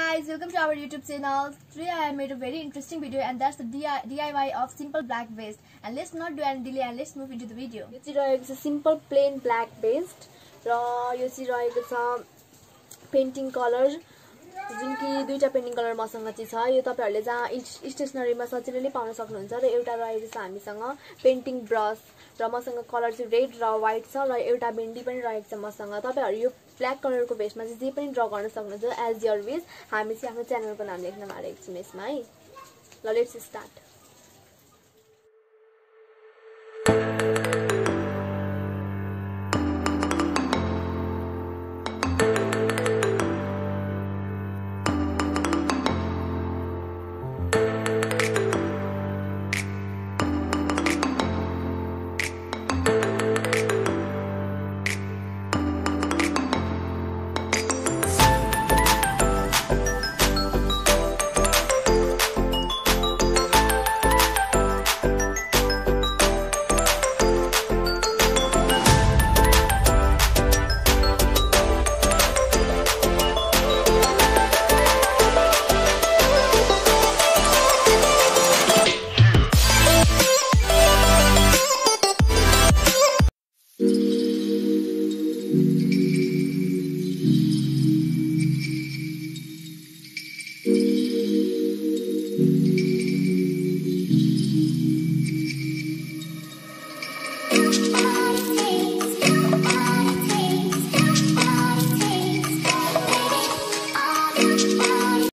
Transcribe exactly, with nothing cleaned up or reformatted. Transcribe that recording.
guys, welcome to our YouTube channel. Today I made a very interesting video and that's the D I Y of simple black vest. And let's not do any delay and let's move into the video. This is a simple plain black vest. This is painting color. जुन कि दुईटा painting colour मसँग चाहिँ छ यो तपाईहरुले जहाँ स्टेशनरीमा सजिलैले पाउन सक्नुहुन्छ र एउटा रहेको छ हामीसँग पेन्टिङ ब्रश र मसँग कलर चाहिँ रेड र व्हाइट छ र एउटा बिन्डी पनि रहेको छ मसँग तपाईहरु यो ब्ल्याक कलरको भेस्टमा चाहिँ जे पनि ड्रा गर्न सक्नुहुन्छ एज योर विश हामी चाहिँ आफ्नो च्यानलको नाम लेख्न मारेको छौं यसमा है ल लेट्स स्टार्ट